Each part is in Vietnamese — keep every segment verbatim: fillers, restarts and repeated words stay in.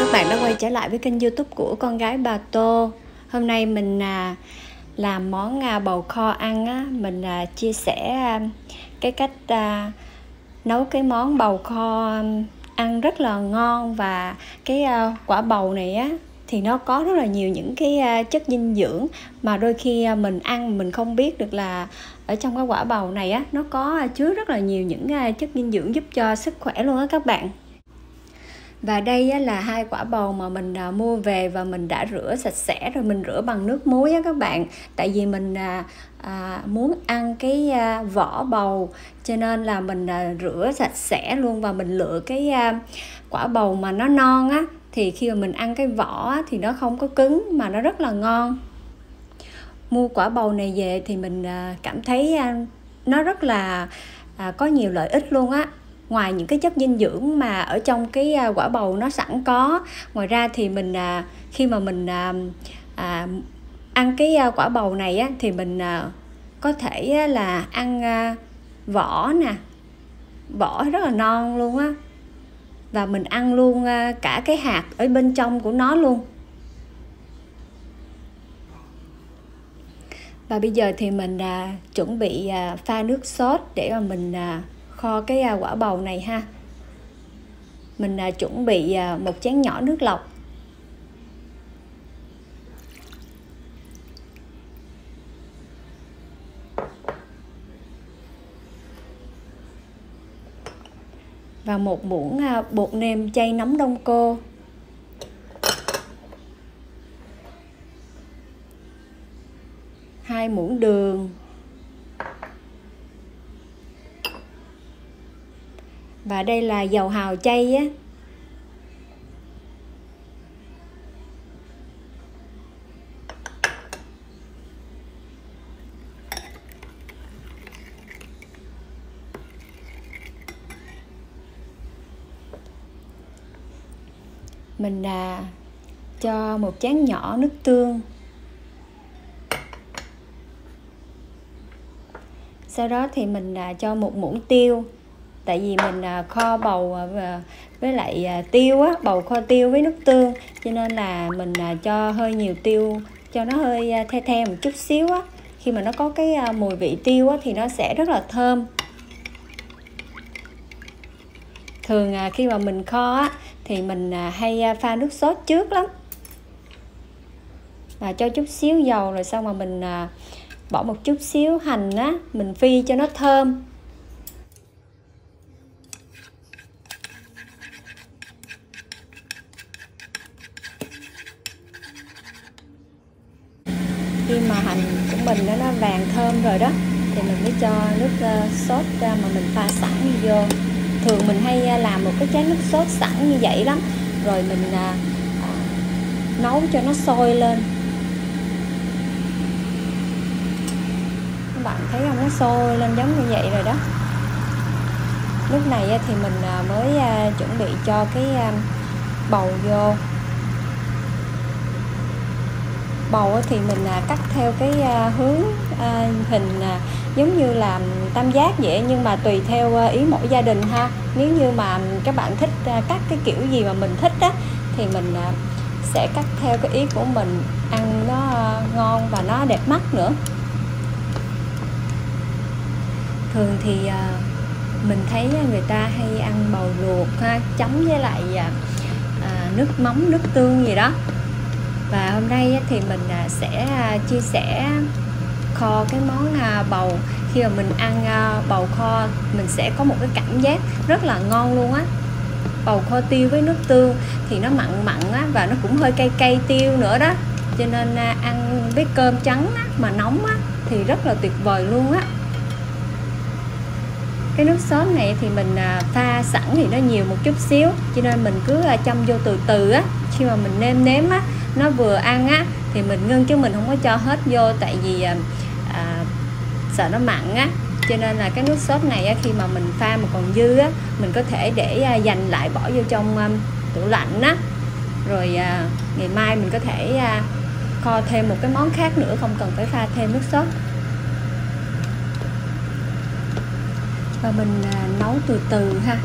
các bạn đã quay trở lại với kênh YouTube của con gái bà Tô. Hôm nay mình à, làm món à, bầu kho ăn á, mình à, chia sẻ à, cái cách à, nấu cái món bầu kho ăn rất là ngon. Và cái à, quả bầu này á thì nó có rất là nhiều những cái à, chất dinh dưỡng mà đôi khi à, mình ăn mình không biết được là ở trong cái quả bầu này á nó có à, chứa rất là nhiều những à, chất dinh dưỡng giúp cho sức khỏe luôn á các bạn. Và đây á, là hai quả bầu mà mình à, mua về và mình đã rửa sạch sẽ rồi, mình rửa bằng nước muối á các bạn. Tại vì mình à, à, muốn ăn cái à, vỏ bầu cho nên là mình à, rửa sạch sẽ luôn. Và mình lựa cái à, quả bầu mà nó non á, thì khi mà mình ăn cái vỏ á, thì nó không có cứng mà nó rất là ngon. Mua quả bầu này về thì mình à, cảm thấy à, nó rất là à, có nhiều lợi ích luôn á. Ngoài những cái chất dinh dưỡng mà ở trong cái quả bầu nó sẵn có, ngoài ra thì mình à, khi mà mình à, à, ăn cái quả bầu này á, thì mình à, có thể là ăn à, vỏ nè, vỏ rất là non luôn á, và mình ăn luôn à, cả cái hạt ở bên trong của nó luôn. Và bây giờ thì mình à, chuẩn bị à, pha nước sốt để mà mình à, kho cái à, quả bầu này ha. Mình à, chuẩn bị à, một chén nhỏ nước lọc, và một muỗng à, bột nêm chay nóng đông cô, hai muỗng đường, và đây là dầu hào chay á. Mình à, cho một chén nhỏ nước tương. Sau đó thì mình à, cho một muỗng tiêu. Tại vì mình à, kho bầu à, với lại à, tiêu á, bầu kho tiêu với nước tương, cho nên là mình à, cho hơi nhiều tiêu, cho nó hơi à, the the một chút xíu á. Khi mà nó có cái à, mùi vị tiêu á, thì nó sẽ rất là thơm. Thường à, khi mà mình kho á, thì mình à, hay à, pha nước sốt trước lắm, và cho chút xíu dầu, rồi xong mà mình à, bỏ một chút xíu hành á, mình phi cho nó thơm. Khi mà hành của mình nó nó vàng thơm rồi đó, thì mình mới cho nước uh, sốt ra mà mình pha sẵn vô. Thường mình hay uh, làm một cái chén nước sốt sẵn như vậy lắm, rồi mình uh, uh, nấu cho nó sôi lên. Các bạn thấy không, nó sôi lên giống như vậy rồi đó. Lúc này uh, thì mình uh, mới uh, chuẩn bị cho cái uh, bầu vô. Bầu thì mình cắt theo cái hướng hình giống như là tam giác vậy, nhưng mà tùy theo ý mỗi gia đình ha. Nếu như mà các bạn thích cắt cái kiểu gì mà mình thích á, thì mình sẽ cắt theo cái ý của mình, ăn nó ngon và nó đẹp mắt nữa. Thường thì mình thấy người ta hay ăn bầu luộc ha, chấm với lại nước mắm, nước tương gì đó. Và hôm nay thì mình sẽ chia sẻ kho cái món bầu. Khi mà mình ăn bầu kho, mình sẽ có một cái cảm giác rất là ngon luôn á. Bầu kho tiêu với nước tương thì nó mặn mặn á, và nó cũng hơi cay cay tiêu nữa đó. Cho nên ăn với cơm trắng á, mà nóng á, thì rất là tuyệt vời luôn á. Cái nước sốt này thì mình pha sẵn thì nó nhiều một chút xíu, cho nên mình cứ châm vô từ từ á. Khi mà mình nêm nếm á, nó vừa ăn á thì mình ngưng, chứ mình không có cho hết vô, tại vì à, sợ nó mặn á. Cho nên là cái nước sốt này á, khi mà mình pha mà còn dư á, mình có thể để à, dành lại bỏ vô trong à, tủ lạnh á. Rồi à, ngày mai mình có thể à, kho thêm một cái món khác nữa, không cần phải pha thêm nước sốt. Và mình à, nấu từ từ ha.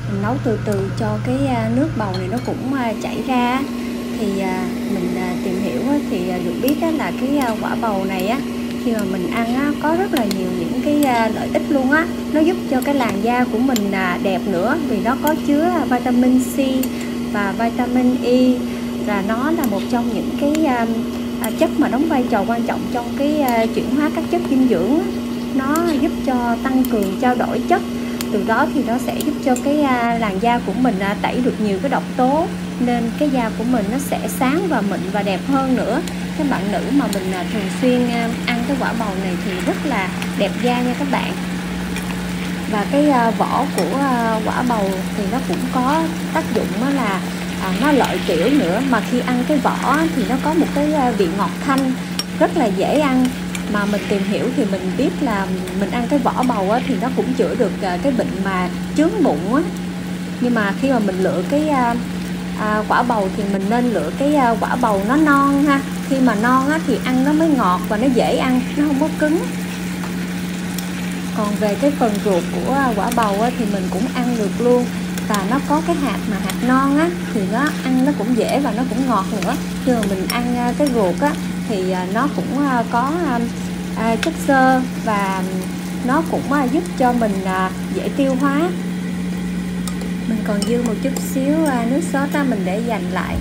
mình nấu từ từ cho cái nước bầu này nó cũng chảy ra. Thì mình tìm hiểu thì được biết là cái quả bầu này á, khi mà mình ăn á, có rất là nhiều những cái lợi ích luôn á. Nó giúp cho cái làn da của mình đẹp nữa, vì nó có chứa vitamin C và vitamin E, và nó là một trong những cái chất mà đóng vai trò quan trọng trong cái chuyển hóa các chất dinh dưỡng. Nó giúp cho tăng cường trao đổi chất, từ đó thì nó sẽ giúp cho cái làn da của mình tẩy được nhiều cái độc tố, nên cái da của mình nó sẽ sáng và mịn và đẹp hơn nữa. Các bạn nữ mà mình thường xuyên ăn cái quả bầu này thì rất là đẹp da nha các bạn. Và cái vỏ của quả bầu thì nó cũng có tác dụng đó là à, nó lợi tiểu nữa, mà khi ăn cái vỏ thì nó có một cái vị ngọt thanh rất là dễ ăn. Mà mình tìm hiểu thì mình biết là mình ăn cái vỏ bầu á, thì nó cũng chữa được cái bệnh mà chướng bụng á. Nhưng mà khi mà mình lựa cái à, quả bầu thì mình nên lựa cái quả bầu nó non ha. Khi mà non á, thì ăn nó mới ngọt và nó dễ ăn, nó không có cứng. Còn về cái phần ruột của quả bầu á, thì mình cũng ăn được luôn. Và nó có cái hạt mà hạt non á, thì nó ăn nó cũng dễ và nó cũng ngọt nữa. Khi mà mình ăn cái ruột á, thì nó cũng có chất xơ và nó cũng giúp cho mình dễ tiêu hóa. Mình còn dư một chút xíu nước sốt á, mình để dành lại.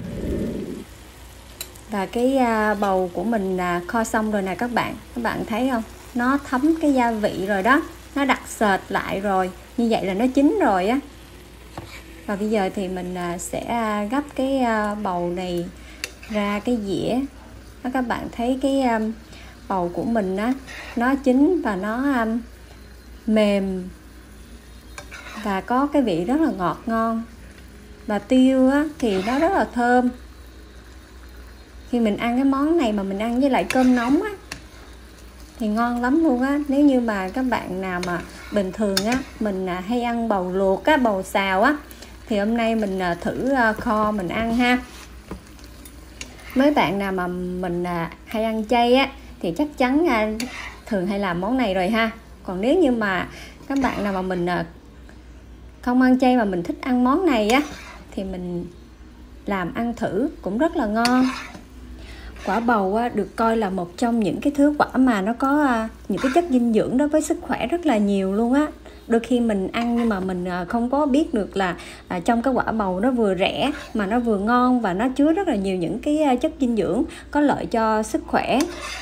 Và cái bầu của mình kho xong rồi nè các bạn. Các bạn thấy không? Nó thấm cái gia vị rồi đó. Nó đặc sệt lại rồi. Như vậy là nó chín rồi á. Và bây giờ thì mình sẽ gấp cái bầu này ra cái dĩa. Các bạn thấy cái bầu của mình á, nó chín và nó mềm và có cái vị rất là ngọt ngon. Và tiêu á, thì nó rất là thơm. Khi mình ăn cái món này mà mình ăn với lại cơm nóng á, thì ngon lắm luôn á. Nếu như mà các bạn nào mà bình thường á, mình hay ăn bầu luộc á, bầu xào á, thì hôm nay mình thử kho mình ăn ha. Mấy bạn nào mà mình hay ăn chay á, thì chắc chắn thường hay làm món này rồi ha. Còn nếu như mà các bạn nào mà mình không ăn chay mà mình thích ăn món này á, thì mình làm ăn thử cũng rất là ngon. Quả bầu á, được coi là một trong những cái thứ quả mà nó có những cái chất dinh dưỡng đối với sức khỏe rất là nhiều luôn á. Đôi khi mình ăn nhưng mà mình không có biết được là à, trong cái quả bầu nó vừa rẻ mà nó vừa ngon, và nó chứa rất là nhiều những cái chất dinh dưỡng có lợi cho sức khỏe.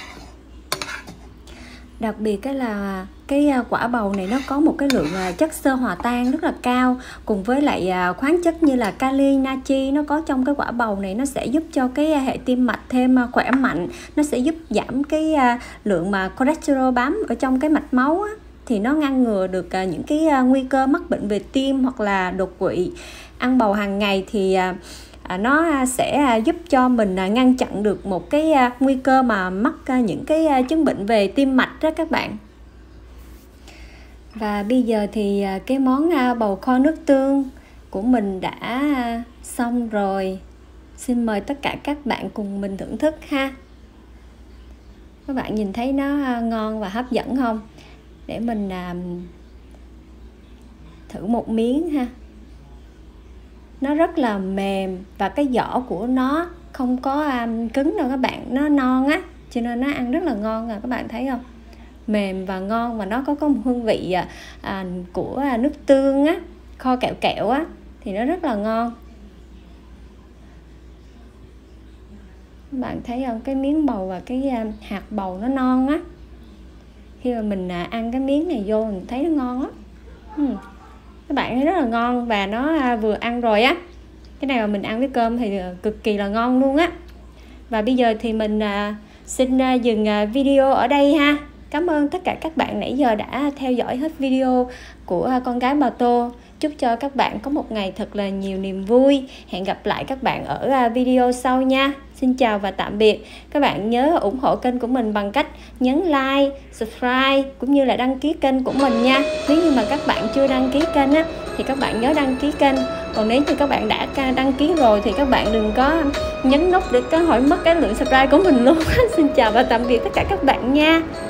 Đặc biệt cái là cái quả bầu này nó có một cái lượng chất xơ hòa tan rất là cao, cùng với lại khoáng chất như là kali, natri nó có trong cái quả bầu này, nó sẽ giúp cho cái hệ tim mạch thêm khỏe mạnh. Nó sẽ giúp giảm cái lượng mà cholesterol bám ở trong cái mạch máu á, thì nó ngăn ngừa được những cái nguy cơ mắc bệnh về tim hoặc là đột quỵ. Ăn bầu hàng ngày thì nó sẽ giúp cho mình ngăn chặn được một cái nguy cơ mà mắc những cái chứng bệnh về tim mạch đó các bạn. Và bây giờ thì cái món bầu kho nước tương của mình đã xong rồi. Xin mời tất cả các bạn cùng mình thưởng thức ha. Các bạn nhìn thấy nó ngon và hấp dẫn không? Để mình thử một miếng ha. Nó rất là mềm và cái vỏ của nó không có um, cứng đâu các bạn, nó non á, cho nên nó ăn rất là ngon à, các bạn thấy không? Mềm và ngon, và nó có có một hương vị à, à, của à, nước tương á, kho kẹo kẹo á, thì nó rất là ngon. Các bạn thấy không? Cái miếng bầu và cái à, hạt bầu nó non á. Khi mà mình à, ăn cái miếng này vô mình thấy nó ngon á. uhm. Các bạn thấy rất là ngon và nó à, vừa ăn rồi á. Cái này mà mình ăn với cơm thì cực kỳ là ngon luôn á. Và bây giờ thì mình à, xin à, dừng à, video ở đây ha. Cảm ơn tất cả các bạn nãy giờ đã theo dõi hết video của à, con gái bà Tô. Chúc cho các bạn có một ngày thật là nhiều niềm vui. Hẹn gặp lại các bạn ở à, video sau nha. Xin chào và tạm biệt. Các bạn nhớ ủng hộ kênh của mình bằng cách nhấn like, subscribe cũng như là đăng ký kênh của mình nha. Nếu như mà các bạn chưa đăng ký kênh á, thì các bạn nhớ đăng ký kênh. Còn nếu như các bạn đã đăng ký rồi thì các bạn đừng có nhấn nút để có hỏi mất cái lượng subscribe của mình luôn. Xin chào và tạm biệt tất cả các bạn nha.